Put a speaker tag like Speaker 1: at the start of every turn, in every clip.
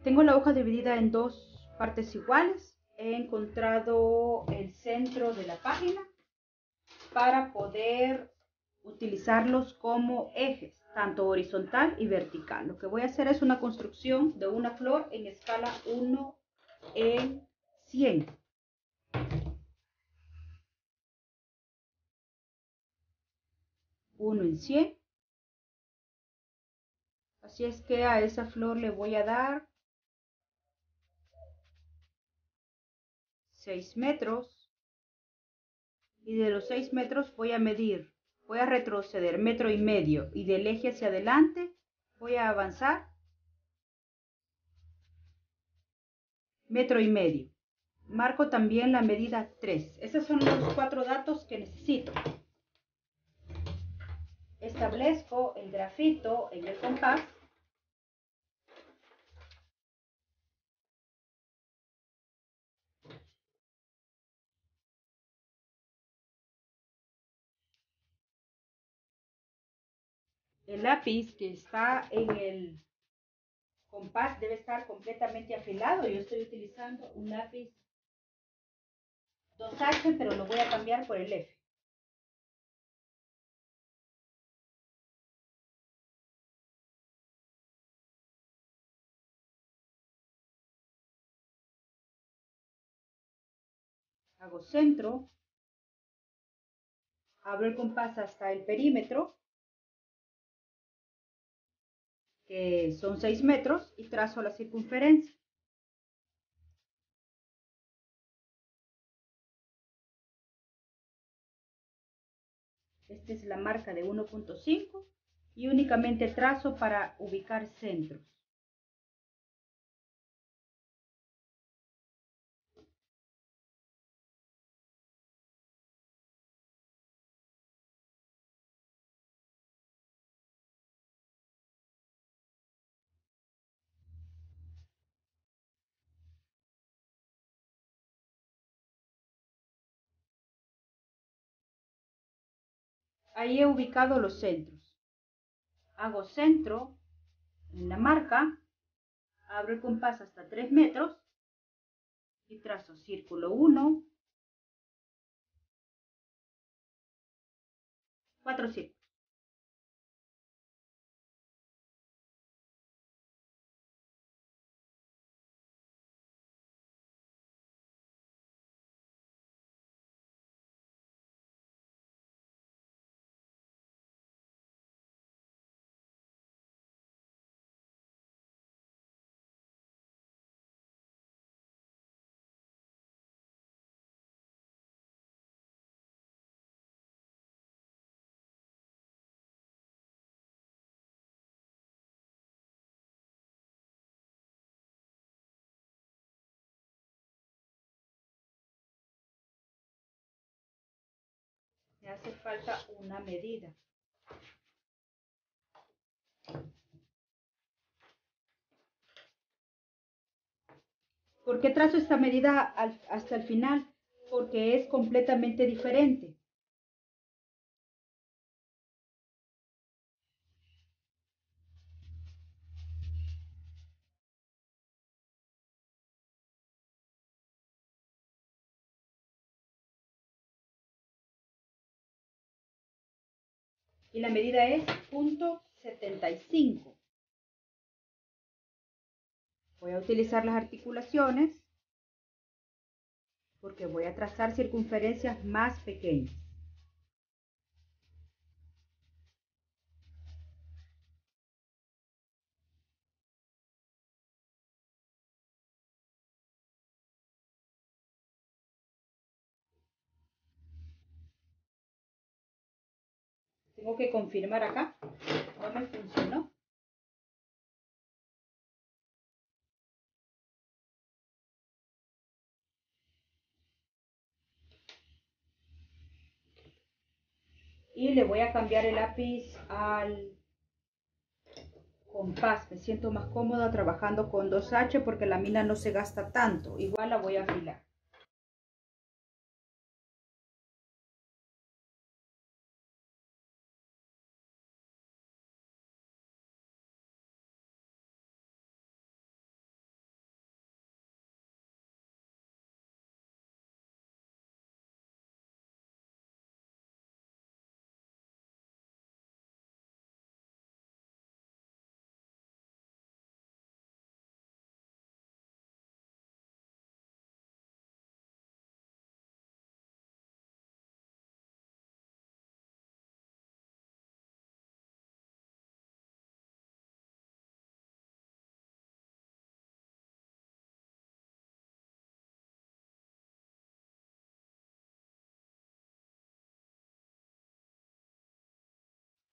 Speaker 1: Tengo la hoja dividida en dos partes iguales. He encontrado el centro de la página para poder utilizarlos como ejes, tanto horizontal y vertical. Lo que voy a hacer es una construcción de una flor en escala 1 en 100. Uno en 100. Así es que a esa flor le voy a dar 6 metros. Y de los 6 metros voy a medir, voy a retroceder 1,5 metros y del eje hacia adelante voy a avanzar 1,5 metros. Marco también la medida 3. Esos son los 4 datos que necesito. Establezco el grafito en el compás. El lápiz que está en el compás debe estar completamente afilado. Yo estoy utilizando un lápiz 2H, pero lo voy a cambiar por el F. Hago centro, abro el compás hasta el perímetro, que son 6 metros, y trazo la circunferencia. Esta es la marca de 1,5 y únicamente trazo para ubicar centros. Ahí he ubicado los centros. Hago centro en la marca, abro el compás hasta 3 metros y trazo círculo 1, 4 círculos. Me hace falta una medida. ¿Por qué trazo esta medida hasta el final? Porque es completamente diferente. Y la medida es 0,75. Voy a utilizar las articulaciones porque voy a trazar circunferencias más pequeñas. Tengo que confirmar acá. No me funcionó. Y le voy a cambiar el lápiz al compás. Me siento más cómoda trabajando con 2H porque la mina no se gasta tanto. Igual la voy a afilar.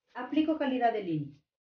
Speaker 1: Aplico calidad de línea.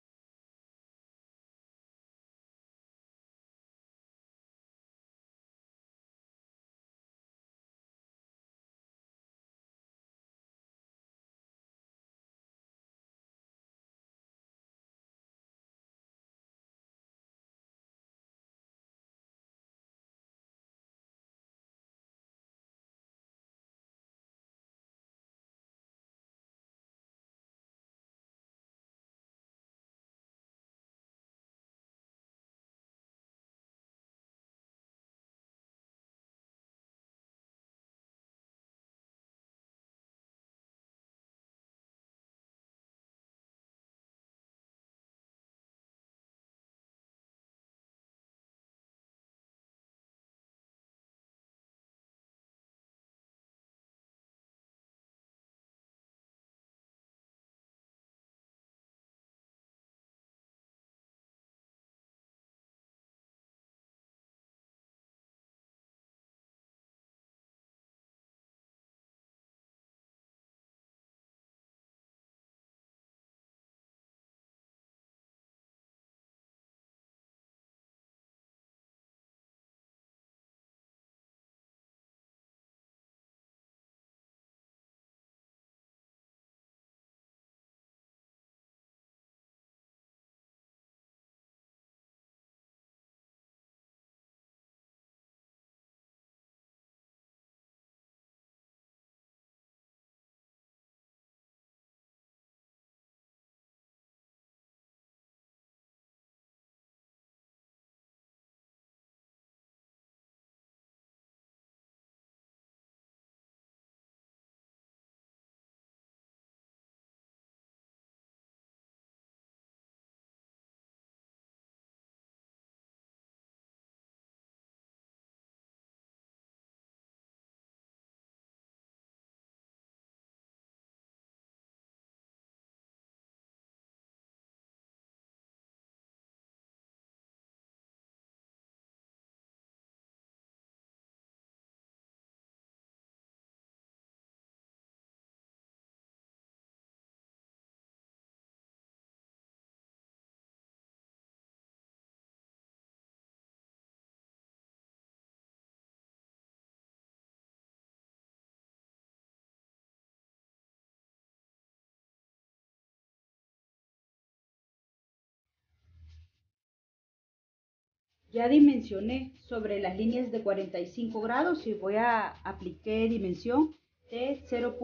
Speaker 1: Ya dimensioné sobre las líneas de 45 grados y voy a aplicar dimensión de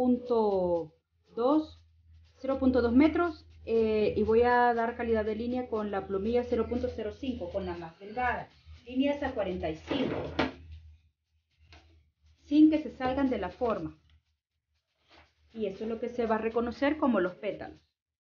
Speaker 1: 0.2 metros y voy a dar calidad de línea con la plumilla 0.05, con la más delgada. Líneas a 45, sin que se salgan de la forma. Y eso es lo que se va a reconocer como los pétalos.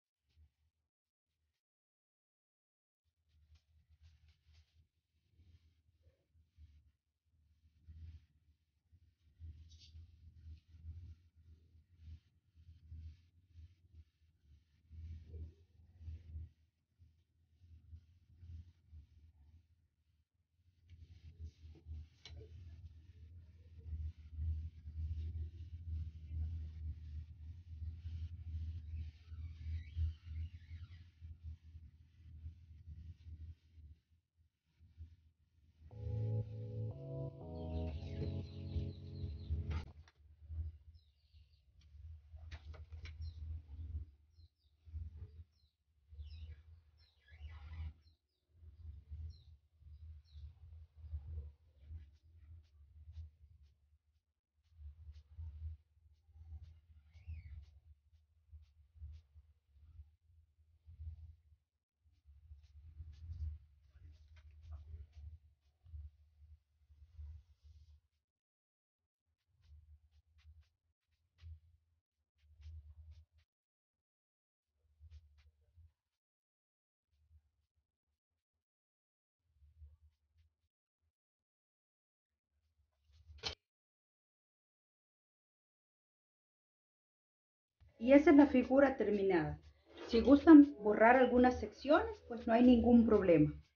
Speaker 1: Y esa es la figura terminada. Si gustan borrar algunas secciones, pues no hay ningún problema.